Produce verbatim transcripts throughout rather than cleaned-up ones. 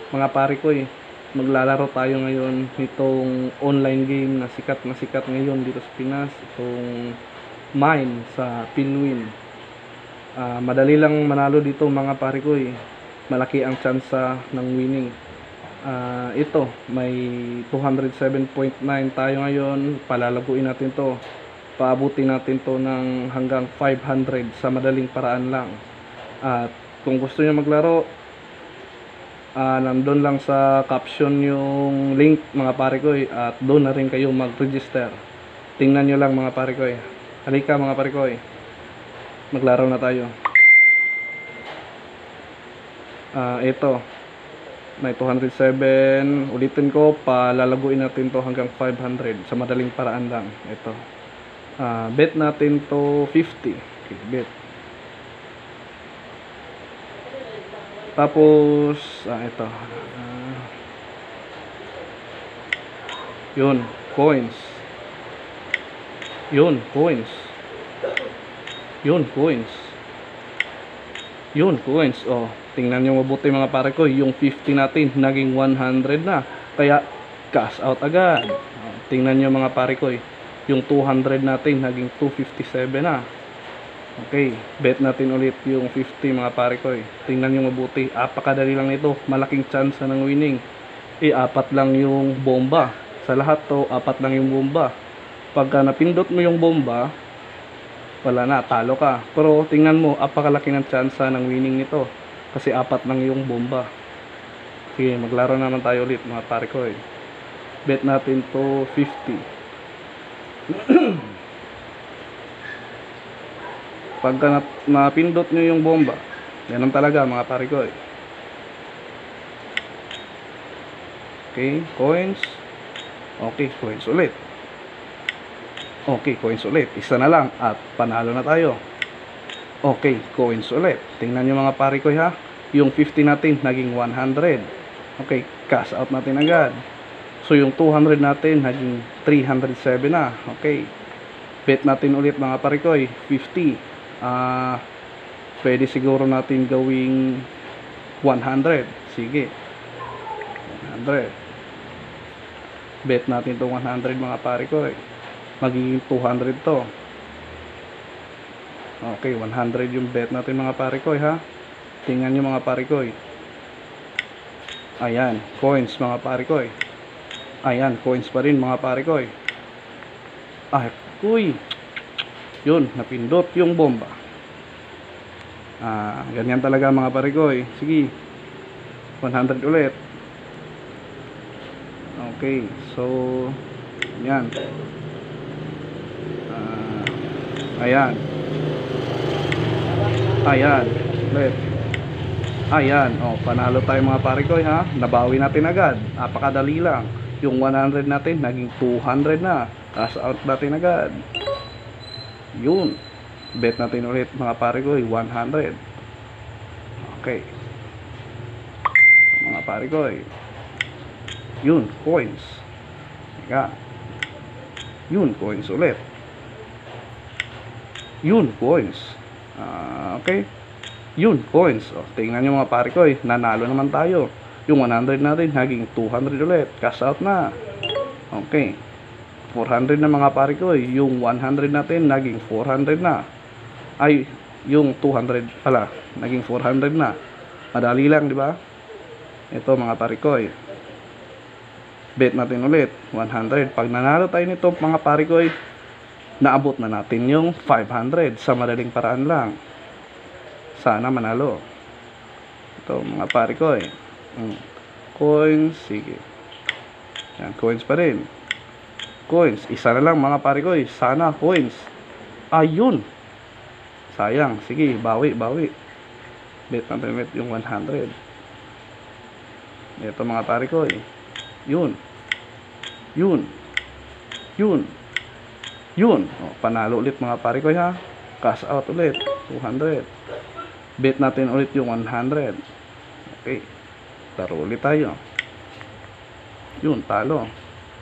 mga pare ko eh, maglalaro tayo ngayon nitong online game na sikat na sikat ngayon dito sa Pinas, itong Mine sa Pinwin. Ah, madali lang manalo dito mga pare ko eh. Malaki ang tsansa ng winning. Ah, ito, may two hundred seven point nine tayo ngayon. Palalaguin natin to. Paabutin natin to ng hanggang five hundred sa madaling paraan lang. At kung gusto niyo maglaro, ah, nandun lang sa caption yung link mga pare ko eh, at doon na rin kayo mag-register. Tingnan nyo lang mga pare ko eh. Halika mga pare ko eh. Maglaro na tayo. Ah, ito. May two hundred seven. Ulitin ko, palalaguin natin to hanggang five hundred sa madaling paraan lang. Ito. Ah, bet natin to fifty. Okay, bet. Tapos, ah, ito. Ah, yun, coins. Yun, coins. Yun, coins. Yun, coins. Oh, tingnan nyo mabuti mga pare ko. Yung fifty natin, naging one hundred na. Kaya, cash out agad. Oh, tingnan nyo mga pare ko. Yung two hundred natin, naging two fifty-seven na. Okay, bet natin ulit yung fifty mga pare ko. Tingnan nyo mabuti. Apakadali lang ito. Malaking chance ng winning. Eh, apat lang yung bomba. Sa lahat to, apat lang yung bomba. Pagka napindot mo yung bomba, wala na, talo ka. Pero tingnan mo, apakalaki ng tsansa ng winning nito. Kasi apat lang yung bomba. Sige, maglaro naman tayo ulit mga pare ko eh. Bet natin to fifty. Pagka na, napindot nyo yung bomba, ganun talaga mga pare ko eh. Okay, coins. Okay, coins ulit. Okay, coins ulit. Isa na lang at panalo na tayo. Okay, coins ulit. Tingnan nyo mga pare ko ha. Yung fifty natin naging one hundred. Okay, cash out natin agad. So yung two hundred natin naging three hundred seven na. Okay. Bet natin ulit mga pare ko fifty. Ah, uh, pwede siguro natin gawing one hundred. Sige. one hundred. Bet natin to one hundred mga pare ko eh. Magiging two hundred to. Okay, one hundred yung bet natin mga pare ko ha. Tingnan nyo mga pare ko. Ayan, coins mga pare ko. Ayan, coins pa rin mga pare ko. Ah, kuy. Yun, napindot yung bomba. Ah, ganyan talaga mga pare ko. Sige. one hundred ulit. Okay, so yan. Ayan. Ayan. Ulit. Ayan. Oh, panalo tayo mga pare ko ha. Nabawi natin agad. Napakadali lang. Yung one hundred natin naging two hundred na. Cash out natin agad. Yun. Bet natin ulit mga pare ko one hundred. Okay. Mga pare ko. Yun, coins. Teka. Yun, coins ulit. Yun, coins. Uh, okay. Yun, coins. O, tingnan nyo mga pare ko nanalo naman tayo. Yung one hundred natin naging two hundred ulit. Cash out na. Okay. four hundred na mga pare ko yung one hundred natin naging four hundred na. Ay, yung two hundred pala naging four hundred na. Madali lang, di ba? Ito mga pare ko bet natin ulit one hundred. Pag nanalo tayo nito mga pare ko naabot na natin yung five hundred sa madaling paraan lang. Sana manalo. Ito mga pare ko eh. Hmm. Coins, sige. Yan, coins pa rin. Coins, isa na lang mga pare ko eh. Sana coins. Ayun. Sayang, sige, bawi, bawi. Bet natin ulit yung one hundred. Ito mga pare ko eh. Yun. Yun. Yun. Yun, oh, panalo ulit mga pare ko ha. Cash out ulit two hundred. Bet natin ulit yung one hundred. Okay. Taro ulit tayo. Yun, talo.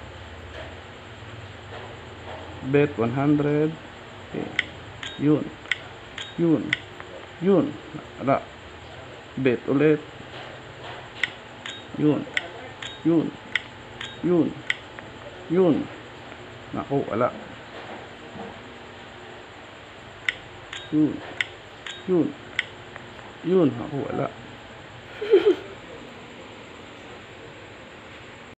Bet one hundred. Okay. Yun. Yun. Yun. Ala. Bet ulit. Yun. Yun. Yun. Yun. Naku, wala. Yun. Yun. Yun. Naku, wala.